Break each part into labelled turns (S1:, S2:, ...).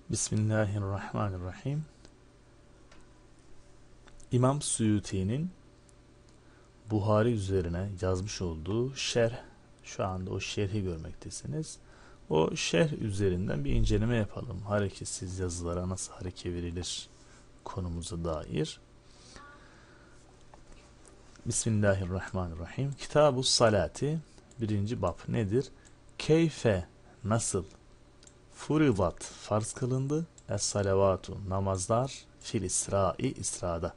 S1: Bismillahirrahmanirrahim. İmam Suyuti'nin Buhari üzerine yazmış olduğu şerh, şu anda o şerhi görmektesiniz. O şerh üzerinden bir inceleme yapalım. Hareketsiz yazılara nasıl hareke verilir konumuza dair. Bismillahirrahmanirrahim. Kitab-ı Salati 1. bab nedir? Keyfe nasıl? Furidat farz kılındı. Es-salavatu namazlar fil İsra'i İsra'da.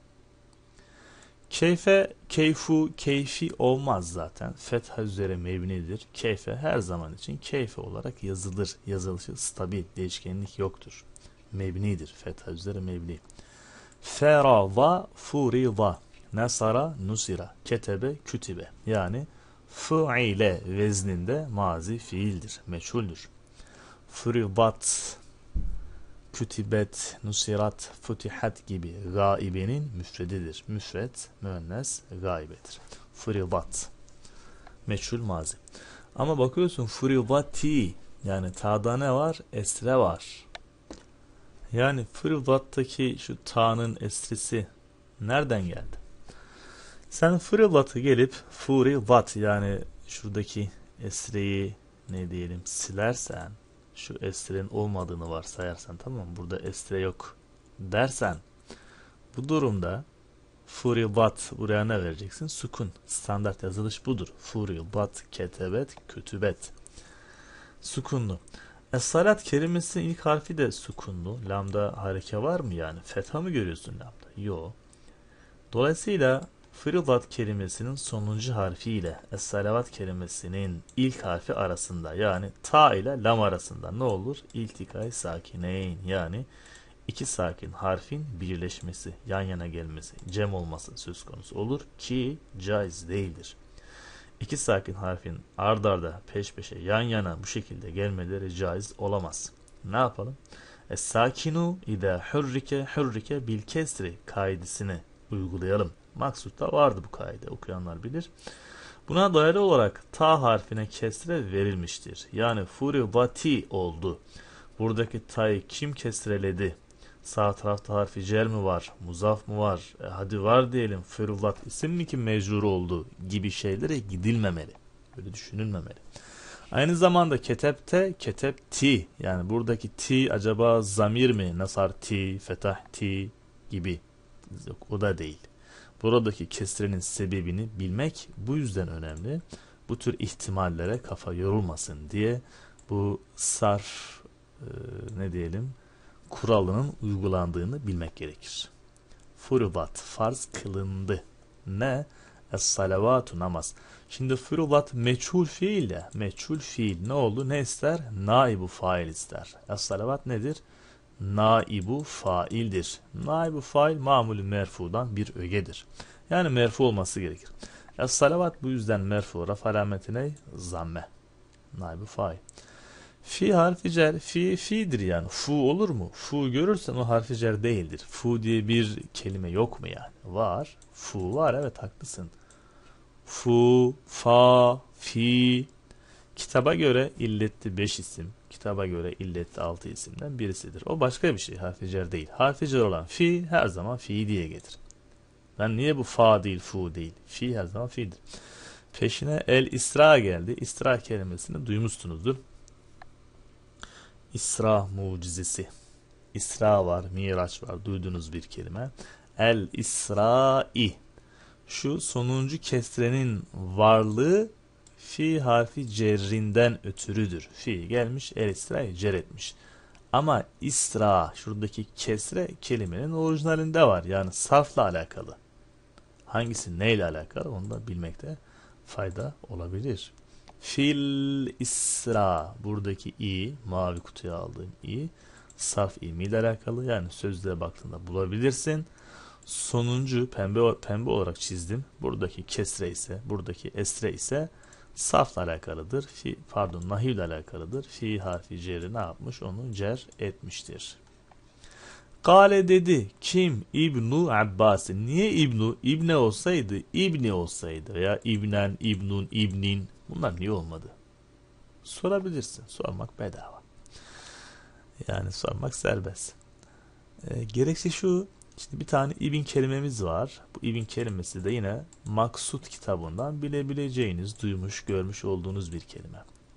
S1: Keyfe, keyfu, keyfi olmaz zaten. Fetha üzere mebnidir. Keyfe her zaman için keyfe olarak yazılır. Yazılışı stabil, değişkenlik yoktur. Mebnidir. Fetha üzere mebni. Ferada, furida. Nasara, nusira. Ketebe, kütibe. Yani fu'ile vezninde mazi fiildir. Meçhuldür. Furidat, kütibet, nusirat, futihat gibi gaibenin müfredidir. Müfred, müennes, gaibedir. Furidat, meçhul mazi. Ama bakıyorsun furidati, yani ta'da ne var? Esre var. Yani furidattaki şu ta'nın esresi nereden geldi? Sen furidatı gelip furidat, yani şuradaki esreyi ne diyelim silersen, şu esrenin olmadığını varsayarsan, tamam mı? Burada esre yok dersen, bu durumda furidat buraya ne vereceksin? Sukun. Standart yazılış budur. Furidat, ketebet, kütübet. Sukunlu. Es-salat kelimesinin ilk harfi de sukunlu. Lamda hareke var mı yani? Fetha mı görüyorsun lamda? Yok. Dolayısıyla furidat kelimesinin sonuncu harfi ile es-salavat kelimesinin ilk harfi arasında, yani ta ile lam arasında ne olur? İltikay sakineyn, yani iki sakin harfin birleşmesi, yan yana gelmesi, cem olması söz konusu olur ki caiz değildir. İki sakin harfin ard arda peş peşe yan yana bu şekilde gelmeleri caiz olamaz. Ne yapalım? Es-sakinu ida hurrike bil kesri kaidesini uygulayalım. Maksutta vardı bu kaide, okuyanlar bilir. Buna dayalı olarak ta harfine kesre verilmiştir. Yani furibati oldu. Buradaki ta'yı kim kesreledi? Sağ tarafta harfi cer mi var? Muzaf mı var? Hadi var diyelim. Furidat isim mi ki mecrur oldu? Gibi şeylere gidilmemeli. Böyle düşünülmemeli. Aynı zamanda ketepte, ketepti. Yani buradaki ti acaba zamir mi? Nasar ti, fetah ti gibi. Yok, o da değil. Buradaki kesrenin sebebini bilmek bu yüzden önemli. Bu tür ihtimallere kafa yorulmasın diye bu sarf ne diyelim kuralının uygulandığını bilmek gerekir. Furidat farz kılındı. Ne? Es-salavatu namaz. Şimdi furidat meçhul fiil ya. Meçhul fiil ne oldu? Ne ister? Naibu fail ister. Es-salavat nedir? Naibu faildir. Naibu fail mamulü merfudan bir ögedir. Yani merfu olması gerekir. Es-salavat bu yüzden merfu. Raf alameti ne? Zamme. Naibu fail. Fi harfi cer. Fi'dir yani. Fu olur mu? Fu görürsen o harfi cer değildir. Fu diye bir kelime yok mu yani? Var. Fu var, evet haklısın. Fu, fa, fi. Kitaba göre illetli 5 isim, kitaba göre illetli 6 isimden birisidir. O başka bir şey, harfi cer değil. Harfi cer olan fi her zaman fi diye gelir. Ben niye bu fa değil, fu değil? Fi her zaman fi'dir. Peşine el isra geldi. İsra kelimesini duymuşsunuzdur. İsra mucizesi. İsra var, miraç var. Duyduğunuz bir kelime. El isra'i. Şu sonuncu kesrenin varlığı fi harfi cerrinden ötürüdür. Fi gelmiş, el isra'yı cer etmiş. Ama isra, şuradaki kesre kelimenin orijinalinde var. Yani sarfla alakalı. Hangisi neyle alakalı onu da bilmekte fayda olabilir. Fil isra, buradaki i, mavi kutuya aldığım i, sarf ilmiyle alakalı. Yani sözlüğe baktığında bulabilirsin. Sonuncu pembe olarak çizdim. Buradaki kesre ise, buradaki esre ise sarfla alakalıdır. Nahiv ile alakalıdır. Fi harfi cerri ne yapmış? Onu cer etmiştir. Kale dedi. Kim? İbnu Abbas. Niye İbnu? İbne olsaydı, İbni olsaydı veya İbnen, İbnun, İbnin, bunlar niye olmadı? Sorabilirsin. Sormak bedava. Yani sormak serbest. Gerekçe şu. İşte bir tane ibn kelimemiz var. Bu ibn kelimesi de yine Maksut kitabından bilebileceğiniz, duymuş, görmüş olduğunuz bir kelime.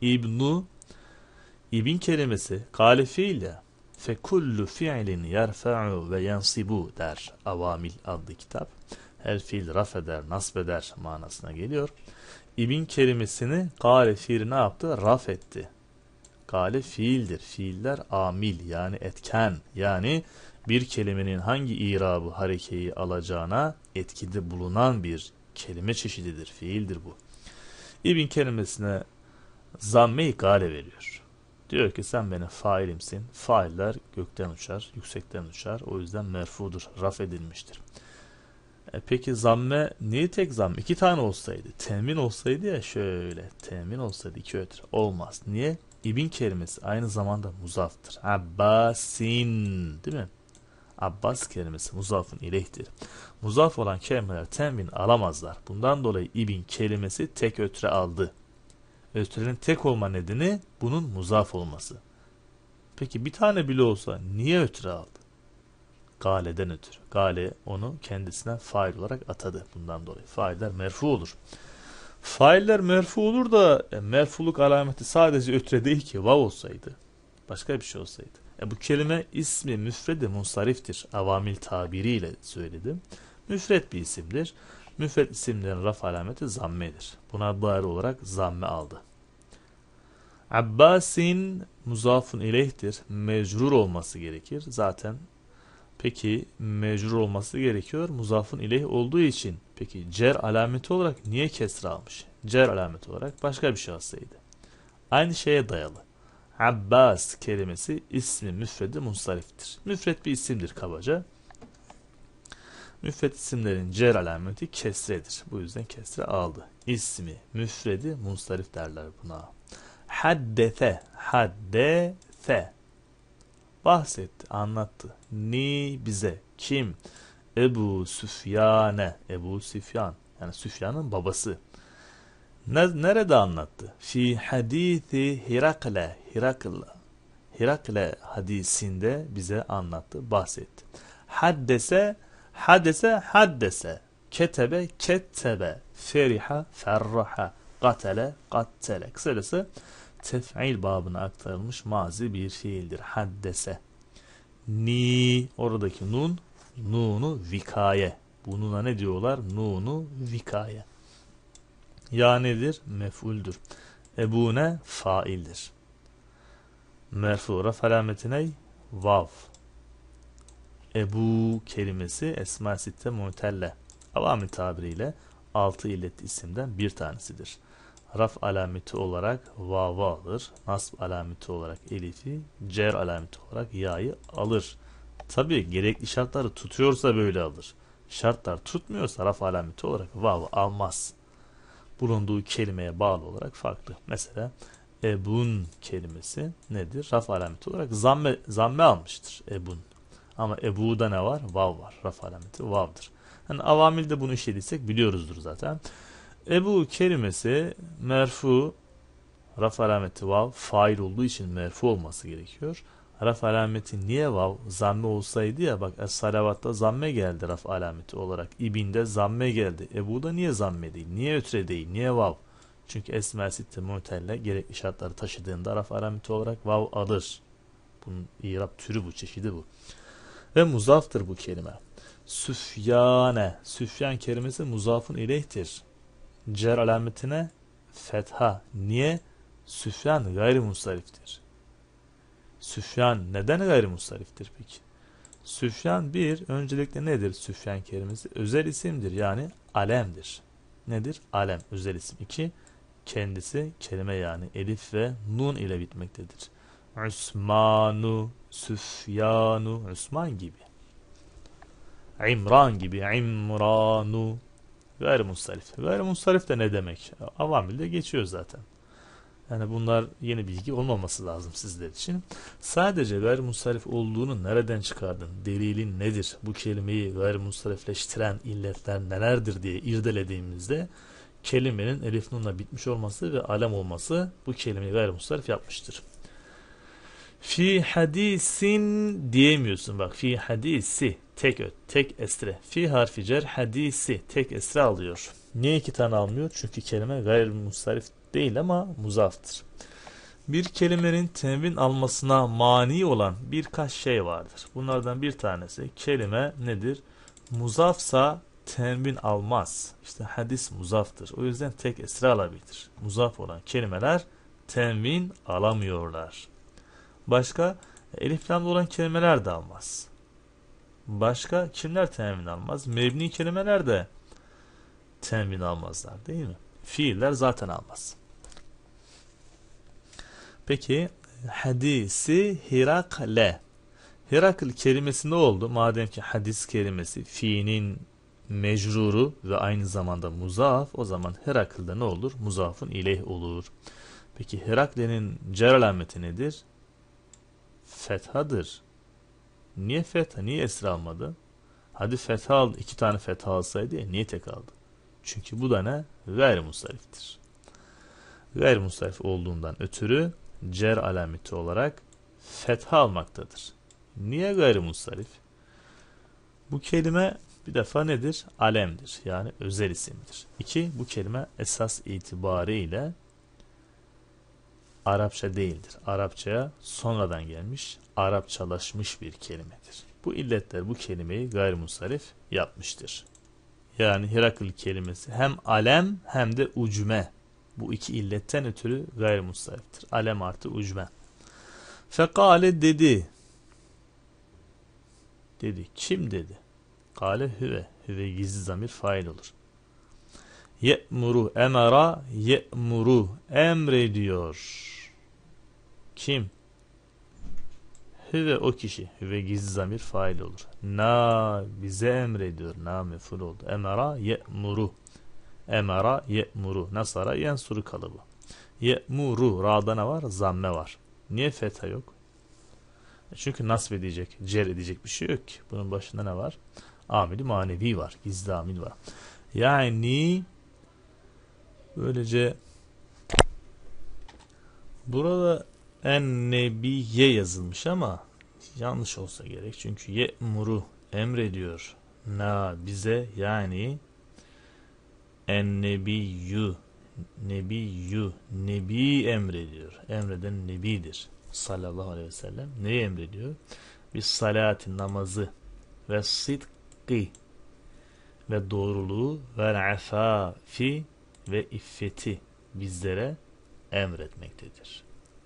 S1: İbn kelimesi kâle fiille fe kullu fi'lin yerfa'u ve yansibu der. Avamil adlı kitap. Her fiil raf eder, nasb eder manasına geliyor. İbn kelimesini kâle fiili ne yaptı? Raf etti. Kâle fiildir. Fiiller amil yani etken yani bir kelimenin hangi irabı harekeyi alacağına etkide bulunan bir kelime çeşididir. Fiildir bu. İbn kelimesine zamme-i gale veriyor. Diyor ki sen benim failimsin. Failler gökten uçar, yüksekten uçar. O yüzden merfudur, raf edilmiştir. Peki zamme niye tek zamme? İki tane olsaydı, temin olsaydı ya şöyle, temin olsaydı iki ötürü. Olmaz. Niye? İbn kelimesi aynı zamanda muzaftır. Abbasin, değil mi? Abbas kelimesi muzafın ileyhtir. Muzaf olan kelimeler temin alamazlar. Bundan dolayı ibn kelimesi tek ötre aldı. Ötrenin tek olma nedeni bunun muzaf olması. Peki bir tane bile olsa niye ötre aldı? Gale'den ötürü. Gale onu kendisine fail olarak atadı. Bundan dolayı failler merfu olur. Failler merfu olur da merfuluk alameti sadece ötre değil ki vav olsaydı. Başka bir şey olsaydı. Bu kelime ismi müfredi munsariftir. Avamil tabiriyle söyledim. Müfret bir isimdir. Müfret isimlerin raf alameti zammedir. Buna dair olarak zamme aldı. Abbasin muzafun ileyhtir. Mecrur olması gerekir. Zaten peki mecrur olması gerekiyor. Muzafun ileyh olduğu için. Peki cer alameti olarak niye kesra almış? Cer alameti olarak başka bir şey alsaydı. Aynı şeye dayalı. Abbas kelimesi ismi müfredi munsariftir. Müfret bir isimdir kabaca. Müfret isimlerin cer alameti kesredir. Bu yüzden kesre aldı. İsmi müfredi munsarif derler buna. Haddete, haddete. Bahsetti, anlattı. Ni bize. Kim? Ebu Süfyane. Ebu Süfyan. Yani Süfyan'ın babası. Nerede anlattı? Fi hadisi Hirakle. Hirakle hadisinde bize anlattı, bahsetti. Haddese. Ketebe. Feriha, ferraha. Katele. Kısacası tef'il babına aktarılmış mazi bir fiildir. Haddese. Ni, oradaki nunu vikaye. Bununla ne diyorlar? Nunu vikaye. Ya nedir? Mef'uldür. Ebune faildir. Merfu raf alameti ne? Vav. Ebu kelimesi esma sitte mu'telle. Avamil tabiriyle 6 illet isimden bir tanesidir. Raf alameti olarak vav'ı alır. Nasb alameti olarak elifi, cer alameti olarak ya'yı alır. Tabi gerekli şartları tutuyorsa böyle alır. Şartlar tutmuyorsa raf alameti olarak vav'ı almaz. Bulunduğu kelimeye bağlı olarak farklı. Mesela ebun kelimesi nedir? Raf alameti olarak zamme almıştır ebun. Ama ebu'da ne var? Vav var. Raf alameti vav'dır. Yani avamilde bunu işlediysek biliyoruzdur zaten. Ebu kelimesi merfu, raf alameti vav, fail olduğu için merfu olması gerekiyor. Raf alameti niye vav? Zamme olsaydı ya, bak es-salavatta zamme geldi raf alameti olarak. İbinde zamme geldi. Ebu'da niye zamme değil? Niye ötre değil? Niye vav? Çünkü esma sitte mu'telle gerekli şartları taşıdığında raf alameti olarak vav alır. Bunun irab türü bu, çeşidi bu. Ve muzaftır bu kelime. Süfyane. Süfyan kelimesi muzafun ileyhtir. Cer alametine fetha. Niye? Süfyan gayrimustariftir. Süfyan neden gayrimustariftir peki? Süfyan öncelikle nedir Süfyan kelimesi? Özel isimdir, yani alemdir. Nedir? Alem, özel isim. 2. Kendisi kelime, yani elif ve nun ile bitmektedir. Osmanu, Süfyanu, Osman gibi. İmran gibi, İmranu. Gayrimustarif. Gayrimustarif de ne demek? Avamilde geçiyor zaten. Yani bunlar yeni bilgi olmaması lazım sizler için. Sadece gayrimustarif olduğunu nereden çıkardın? Delilin nedir? Bu kelimeyi gayrimustarifleştiren illetler nelerdir diye irdelediğimizde kelimenin elif nunla bitmiş olması ve alem olması bu kelimeyi gayrimustarif yapmıştır. Fi hadisin diyemiyorsun. Bak fi hadisi tek tek esre. Fi harfi cer hadisi tek esre alıyor. Niye iki tane almıyor? Çünkü kelime gayrimustarif değil ama muzaftır. Bir kelimenin tenvin almasına mani olan birkaç şey vardır. Bunlardan bir tanesi kelime nedir? Muzafsa tenvin almaz. İşte hadis muzaftır. O yüzden tek esre alabilir. Muzaf olan kelimeler tenvin alamıyorlar. Başka elif lamlı olan kelimeler de almaz. Başka kimler tenvin almaz? Mebni kelimeler de tenvin almazlar değil mi? Fiiller zaten almaz. Peki hadisi Hirakle. Hirakl kelimesi ne oldu? Madem ki hadis kelimesi fiinin mecruru ve aynı zamanda muzaf, o zaman Hirakl'de ne olur? Muzafın ileyh olur. Peki Hirakle'nin cer alameti nedir? Fethadır. Niye fetha? Niye esra almadı? Hadi fetha aldı. 2 tane fetha alsaydı ya, niye tek aldı? Çünkü bu da ne? Gayrimustariftir. Gayrimustarif olduğundan ötürü cer alameti olarak fetha almaktadır. Niye gayrimustarif? Bu kelime bir defa nedir? Alemdir. Yani özel isimdir. 2. Bu kelime esas itibariyle Arapça değildir. Arapçaya sonradan gelmiş, Arapçalaşmış bir kelimedir. Bu illetler bu kelimeyi gayrimustarif yapmıştır. Yani Hirakl kelimesi hem alem hem de ucme. Bu iki illetten ötürü gayrimustariftir. Alem artı ucme. Fekale dedi. Dedi. Kim dedi? Kale hüve. Hüve gizli zamir fail olur. Ye'muru emara ye'muru emrediyor. Kim? Hüve o kişi. Hüve gizli zamir fail olur. Na bize emrediyor. Na meful oldu. Emara ye'muru. Emara ye'muru. Nasara yensuru kalıbı. Ye'muru. Ra'da ne var? Zamme var. Niye fetha yok? Çünkü nasb edecek, cer edecek bir şey yok ki. Bunun başında ne var? Amili manevi var. Gizli amil var. Yani böylece burada en-nebiye yazılmış ama yanlış olsa gerek. Çünkü ye'muru emrediyor. Na bize yani en-nebiyyü nebiyyü nebi emrediyor. Emreden nebidir. Sallallahu aleyhi ve sellem neyi emrediyor? Bir salatin namazı ve sidki ve doğruluğu ve afafi ve iffeti bizlere emretmektedir.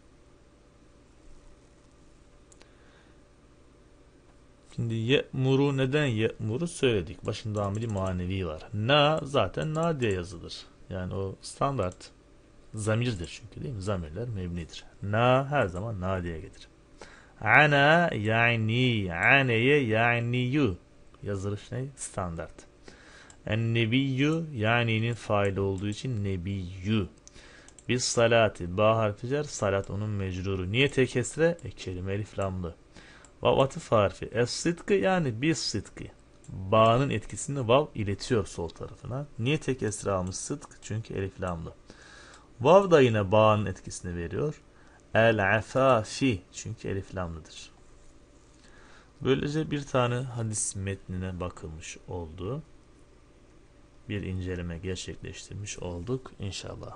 S1: Şimdi ye'muru neden ye'muru söyledik. Başında amili manevi var. Na zaten na diye yazılır. Yani o standart zamirdir çünkü değil mi? Zamirler mebnidir. Na her zaman na diye gelir. Ana yani aneye yaniyu yazılış ne? Standart. En-nebiyyü yani'nin faili olduğu için nebiyyü. Biz salati ba harfi cer, salat onun mecruru. Niye tek esre? Kelime elif lamlı. Vav atıf harfi. Es-sıdkı yani biz sıdkı. Ba'nın etkisini vav iletiyor sol tarafına. Niye tek esre almış sıdk? Çünkü elif lamlı. Vav da yine ba'nın etkisini veriyor. El-afafi çünkü elif lamlıdır. Böylece bir tane hadis metnine bakılmış oldu. Bir inceleme gerçekleştirmiş olduk inşallah.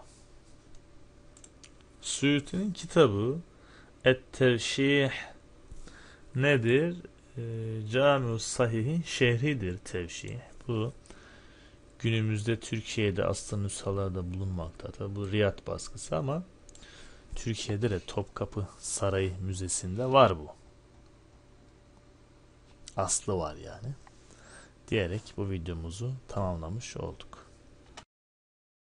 S1: Suyuti'nin kitabı Et-Tevşih nedir? Cami-ü Sahih'in şehridir tevşih. Bu günümüzde Türkiye'de aslında nüshalarda bulunmaktadır. Bu Riyad baskısı ama Türkiye'de de Topkapı Sarayı Müzesi'nde var bu. Aslı var yani. Diyerek bu videomuzu tamamlamış olduk.